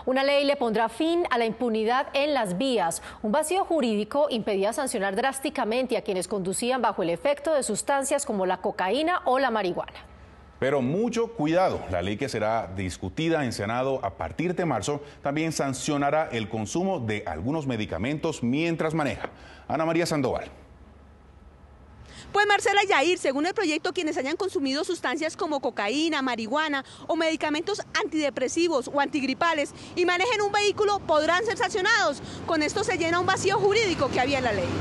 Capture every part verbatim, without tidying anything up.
Una ley le pondrá fin a la impunidad en las vías. Un vacío jurídico impedía sancionar drásticamente a quienes conducían bajo el efecto de sustancias como la cocaína o la marihuana. Pero mucho cuidado, la ley que será discutida en Senado a partir de marzo también sancionará el consumo de algunos medicamentos mientras maneja. Ana María Sandoval. Pues Marcela Yair, según el proyecto, quienes hayan consumido sustancias como cocaína, marihuana o medicamentos antidepresivos o antigripales y manejen un vehículo podrán ser sancionados. Con esto se llena un vacío jurídico que había en la ley.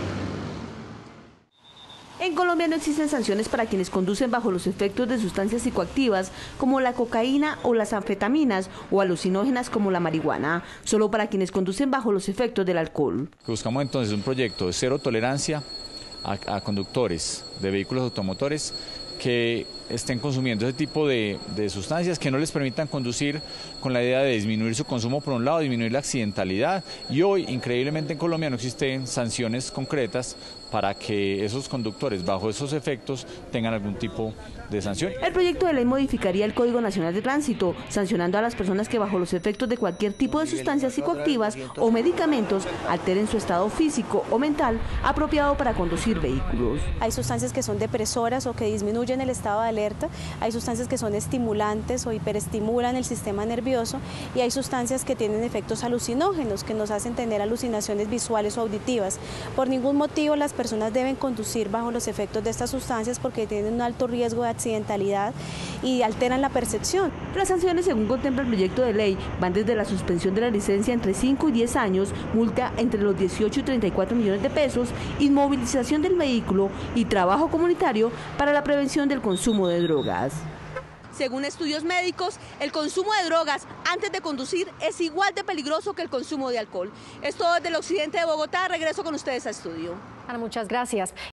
En Colombia no existen sanciones para quienes conducen bajo los efectos de sustancias psicoactivas como la cocaína o las anfetaminas o alucinógenas como la marihuana, solo para quienes conducen bajo los efectos del alcohol. Buscamos entonces un proyecto de cero tolerancia a, a conductores de vehículos automotores que estén consumiendo ese tipo de, de sustancias que no les permitan conducir, con la idea de disminuir su consumo por un lado, disminuir la accidentalidad. Y hoy, increíblemente, en Colombia no existen sanciones concretas para que esos conductores bajo esos efectos tengan algún tipo de sanción. El proyecto de ley modificaría el Código Nacional de Tránsito, sancionando a las personas que bajo los efectos de cualquier tipo de sustancias psicoactivas o medicamentos alteren su estado físico o mental apropiado para conducir vehículos. Hay sustancias que son depresoras o que disminuyen el estado de alerta, hay sustancias que son estimulantes o hiperestimulan el sistema nervioso y hay sustancias que tienen efectos alucinógenos que nos hacen tener alucinaciones visuales o auditivas. Por ningún motivo las personas deben conducir bajo los efectos de estas sustancias porque tienen un alto riesgo de accidentalidad y alteran la percepción. Las sanciones, según contempla el proyecto de ley, van desde la suspensión de la licencia entre cinco y diez años, multa entre los dieciocho y treinta y cuatro millones de pesos, inmovilización del vehículo y trabajo comunitario para la prevención del consumo de drogas. Según estudios médicos, el consumo de drogas antes de conducir es igual de peligroso que el consumo de alcohol. Esto desde el occidente de Bogotá. Regreso con ustedes a estudio. Ana, muchas gracias.